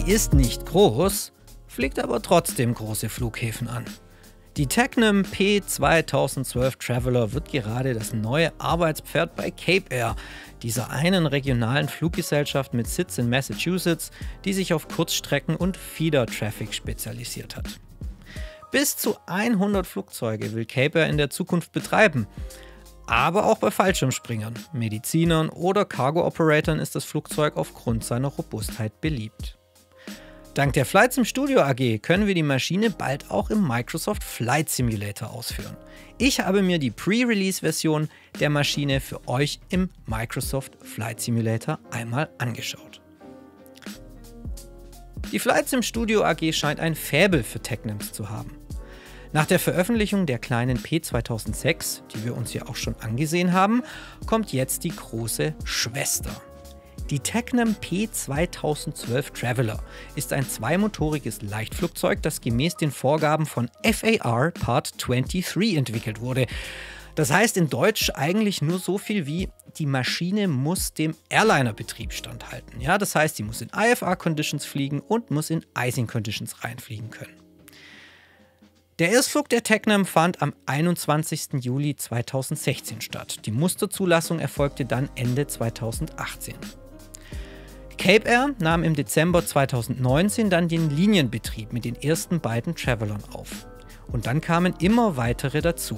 ist nicht groß, fliegt aber trotzdem große Flughäfen an. Die Tecnam P2012 Traveler wird gerade das neue Arbeitspferd bei Cape Air, dieser einen regionalen Fluggesellschaft mit Sitz in Massachusetts, die sich auf Kurzstrecken und Feeder-Traffic spezialisiert hat. Bis zu 100 Flugzeuge will Cape Air in der Zukunft betreiben. Aber auch bei Fallschirmspringern, Medizinern oder Cargo-Operatoren ist das Flugzeug aufgrund seiner Robustheit beliebt. Dank der Flight Sim Studio AG können wir die Maschine bald auch im Microsoft Flight Simulator ausführen. Ich habe mir die Pre-Release-Version der Maschine für euch im Microsoft Flight Simulator einmal angeschaut. Die Flight Sim Studio AG scheint ein Faible für Tecnams zu haben. Nach der Veröffentlichung der kleinen P2006, die wir uns ja auch schon angesehen haben, kommt jetzt die große Schwester. Die Tecnam P2012 Traveler ist ein zweimotoriges Leichtflugzeug, das gemäß den Vorgaben von FAR Part 23 entwickelt wurde. Das heißt in Deutsch eigentlich nur so viel wie, die Maschine muss dem Airliner-Betrieb standhalten. Ja, das heißt, sie muss in IFR-Conditions fliegen und muss in Icing-Conditions reinfliegen können. Der Erstflug der Tecnam fand am 21. Juli 2016 statt. Die Musterzulassung erfolgte dann Ende 2018. Cape Air nahm im Dezember 2019 dann den Linienbetrieb mit den ersten beiden Travelern auf. Und dann kamen immer weitere dazu.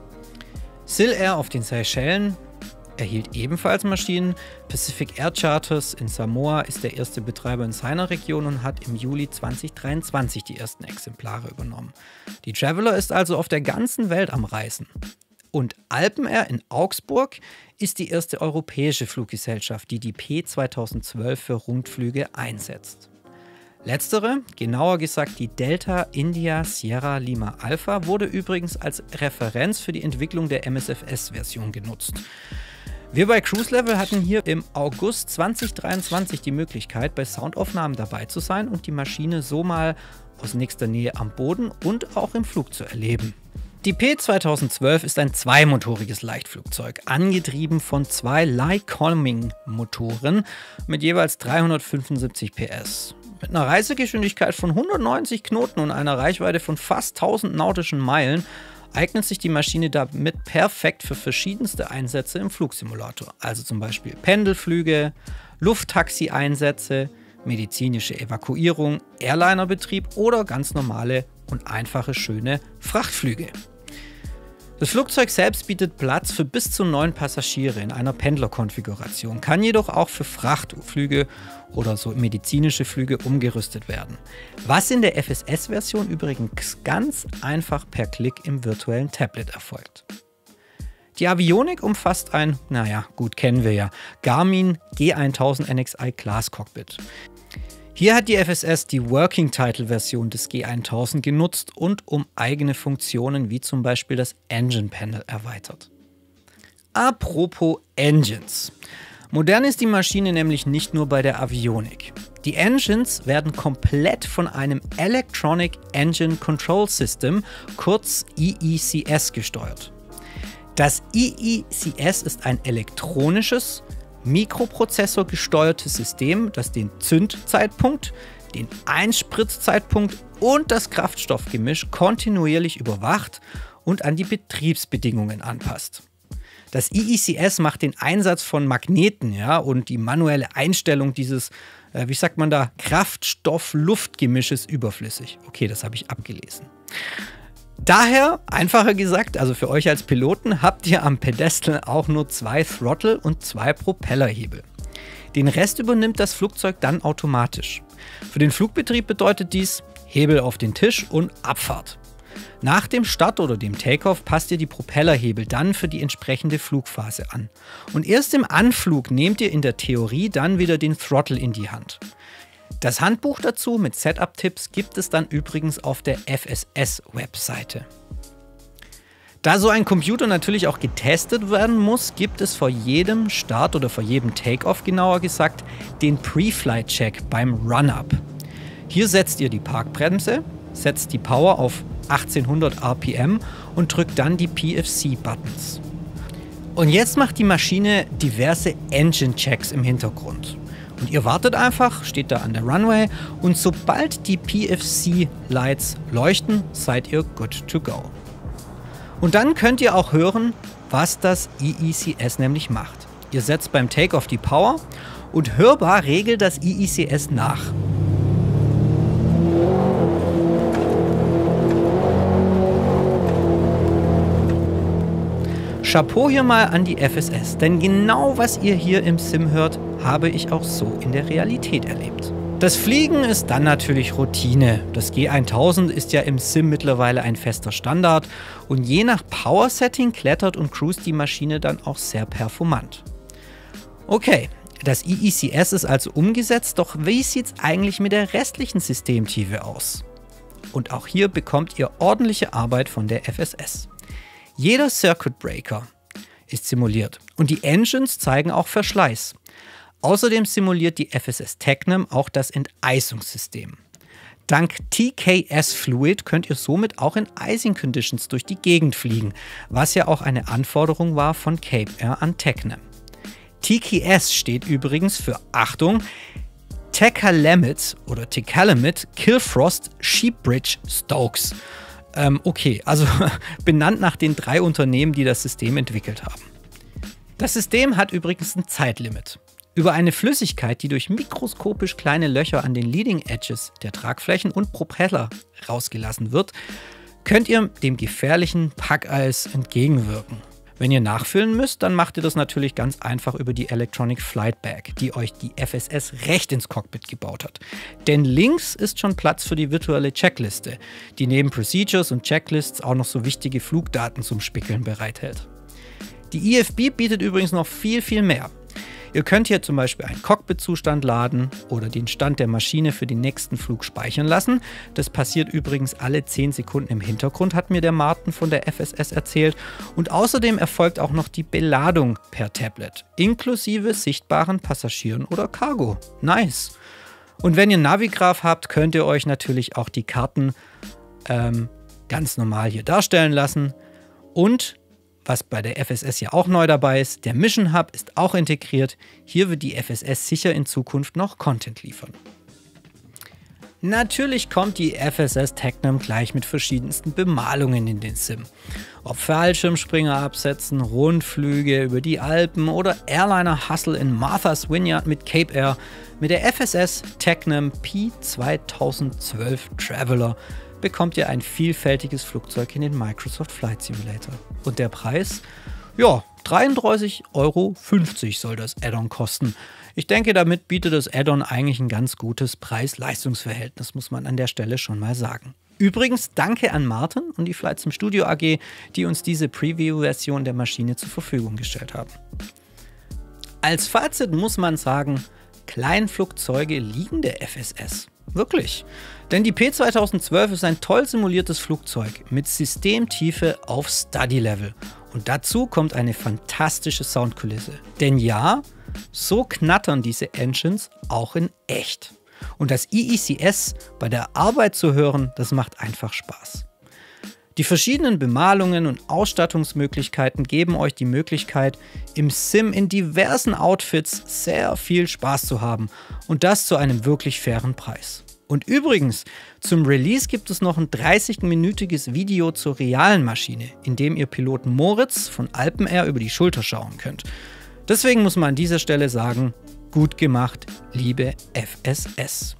SIL Air auf den Seychellen erhielt ebenfalls Maschinen. Pacific Air Charters in Samoa ist der erste Betreiber in seiner Region und hat im Juli 2023 die ersten Exemplare übernommen. Die Traveler ist also auf der ganzen Welt am Reisen. Und Alpen Air in Augsburg ist die erste europäische Fluggesellschaft, die die P2012 für Rundflüge einsetzt. Letztere, genauer gesagt die Delta India Sierra Lima Alpha, wurde übrigens als Referenz für die Entwicklung der MSFS-Version genutzt. Wir bei Cruise Level hatten hier im August 2023 die Möglichkeit, bei Soundaufnahmen dabei zu sein und die Maschine so mal aus nächster Nähe am Boden und auch im Flug zu erleben. Die P2012 ist ein zweimotoriges Leichtflugzeug, angetrieben von zwei Lycoming-Motoren mit jeweils 375 PS. Mit einer Reisegeschwindigkeit von 190 Knoten und einer Reichweite von fast 1000 nautischen Meilen eignet sich die Maschine damit perfekt für verschiedenste Einsätze im Flugsimulator, also zum Beispiel Pendelflüge, Lufttaxi-Einsätze, medizinische Evakuierung, Airlinerbetrieb oder ganz normale und einfache schöne Frachtflüge. Das Flugzeug selbst bietet Platz für bis zu 9 Passagiere in einer Pendlerkonfiguration, kann jedoch auch für Frachtflüge oder so medizinische Flüge umgerüstet werden. Was in der FSS-Version übrigens ganz einfach per Klick im virtuellen Tablet erfolgt. Die Avionik umfasst ein, naja, gut kennen wir ja, Garmin G1000 NXi Class Cockpit. Hier hat die FSS die Working Title Version des G1000 genutzt und um eigene Funktionen wie zum Beispiel das Engine Panel erweitert. Apropos Engines. Modern ist die Maschine nämlich nicht nur bei der Avionik. Die Engines werden komplett von einem Electronic Engine Control System, kurz EECS, gesteuert. Das EECS ist ein elektronisches, mikroprozessorgesteuertes System, das den Zündzeitpunkt, den Einspritzzeitpunkt und das Kraftstoffgemisch kontinuierlich überwacht und an die Betriebsbedingungen anpasst. Das EECS macht den Einsatz von Magneten, ja, und die manuelle Einstellung dieses, wie sagt man da, Kraftstoff-Luftgemisches überflüssig. Okay, das habe ich abgelesen. Daher, einfacher gesagt, also für euch als Piloten, habt ihr am Pedestal auch nur 2 Throttle und 2 Propellerhebel. Den Rest übernimmt das Flugzeug dann automatisch. Für den Flugbetrieb bedeutet dies Hebel auf den Tisch und Abfahrt. Nach dem Start oder dem Takeoff passt ihr die Propellerhebel dann für die entsprechende Flugphase an. Und erst im Anflug nehmt ihr in der Theorie dann wieder den Throttle in die Hand. Das Handbuch dazu mit Setup-Tipps gibt es dann übrigens auf der FSS-Webseite. Da so ein Computer natürlich auch getestet werden muss, gibt es vor jedem Start oder vor jedem Takeoff genauer gesagt den Pre-Flight-Check beim Run-Up. Hier setzt ihr die Parkbremse, setzt die Power auf 1800 RPM und drückt dann die PFC-Buttons. Und jetzt macht die Maschine diverse Engine-Checks im Hintergrund. Und ihr wartet einfach, steht da an der Runway und sobald die PFC-Lights leuchten, seid ihr good to go. Und dann könnt ihr auch hören, was das EECS nämlich macht. Ihr setzt beim Takeoff die Power und hörbar regelt das EECS nach. Chapeau hier mal an die FSS, denn genau was ihr hier im Sim hört, habe ich auch so in der Realität erlebt. Das Fliegen ist dann natürlich Routine. Das G1000 ist ja im Sim mittlerweile ein fester Standard und je nach Power-Setting klettert und cruist die Maschine dann auch sehr performant. Okay, das EECS ist also umgesetzt, doch wie sieht es eigentlich mit der restlichen Systemtiefe aus? Und auch hier bekommt ihr ordentliche Arbeit von der FSS. Jeder Circuit Breaker ist simuliert und die Engines zeigen auch Verschleiß. Außerdem simuliert die FSS Technem auch das Enteisungssystem. Dank TKS Fluid könnt ihr somit auch in Icing Conditions durch die Gegend fliegen, was ja auch eine Anforderung war von Cape Air an Technem. TKS steht übrigens für, Achtung, Tekalemit oder Tekalemit Killfrost Sheepbridge Stokes. Okay, also benannt nach den 3 Unternehmen, die das System entwickelt haben. Das System hat übrigens ein Zeitlimit. Über eine Flüssigkeit, die durch mikroskopisch kleine Löcher an den Leading Edges der Tragflächen und Propeller rausgelassen wird, könnt ihr dem gefährlichen Packeis entgegenwirken. Wenn ihr nachfüllen müsst, dann macht ihr das natürlich ganz einfach über die Electronic Flight Bag, die euch die FSS recht ins Cockpit gebaut hat. Denn links ist schon Platz für die virtuelle Checkliste, die neben Procedures und Checklists auch noch so wichtige Flugdaten zum Spickeln bereithält. Die IFB bietet übrigens noch viel mehr. Ihr könnt hier zum Beispiel einen Cockpit-Zustand laden oder den Stand der Maschine für den nächsten Flug speichern lassen. Das passiert übrigens alle 10 Sekunden im Hintergrund, hat mir der Martin von der FSS erzählt. Und außerdem erfolgt auch noch die Beladung per Tablet, inklusive sichtbaren Passagieren oder Cargo. Nice! Und wenn ihr Navigraph habt, könnt ihr euch natürlich auch die Karten ganz normal hier darstellen lassen. Und was bei der FSS ja auch neu dabei ist, der Mission Hub ist auch integriert. Hier wird die FSS sicher in Zukunft noch Content liefern. Natürlich kommt die FSS Technem gleich mit verschiedensten Bemalungen in den Sim. Ob Fallschirmspringer absetzen, Rundflüge über die Alpen oder Airliner-Hustle in Martha's Vineyard mit Cape Air, mit der FSS Technem P2012 Traveler bekommt ihr ein vielfältiges Flugzeug in den Microsoft Flight Simulator. Und der Preis? Ja, 33,50 € soll das Add-on kosten. Ich denke, damit bietet das Add-on eigentlich ein ganz gutes Preis-Leistungs-Verhältnis, muss man an der Stelle schon mal sagen. Übrigens danke an Martin und die Flight Sim Studio AG, die uns diese Preview-Version der Maschine zur Verfügung gestellt haben. Als Fazit muss man sagen, Kleinflugzeuge liegen der FSS. Wirklich. Denn die P2012 ist ein toll simuliertes Flugzeug mit Systemtiefe auf Study-Level. Und dazu kommt eine fantastische Soundkulisse. Denn ja, so knattern diese Engines auch in echt. Und das EECS bei der Arbeit zu hören, das macht einfach Spaß. Die verschiedenen Bemalungen und Ausstattungsmöglichkeiten geben euch die Möglichkeit, im Sim in diversen Outfits sehr viel Spaß zu haben und das zu einem wirklich fairen Preis. Und übrigens, zum Release gibt es noch ein 30-minütiges Video zur realen Maschine, in dem ihr Pilot Moritz von Alpenair über die Schulter schauen könnt. Deswegen muss man an dieser Stelle sagen, gut gemacht, liebe FSS.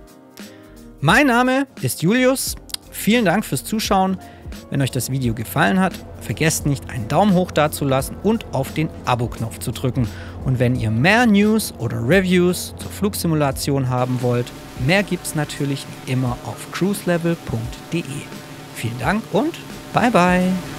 Mein Name ist Julius, vielen Dank fürs Zuschauen. Wenn euch das Video gefallen hat, vergesst nicht, einen Daumen hoch dazulassen und auf den Abo-Knopf zu drücken. Und wenn ihr mehr News oder Reviews zur Flugsimulation haben wollt, mehr gibt's natürlich wie immer auf cruiselevel.de. Vielen Dank und bye bye!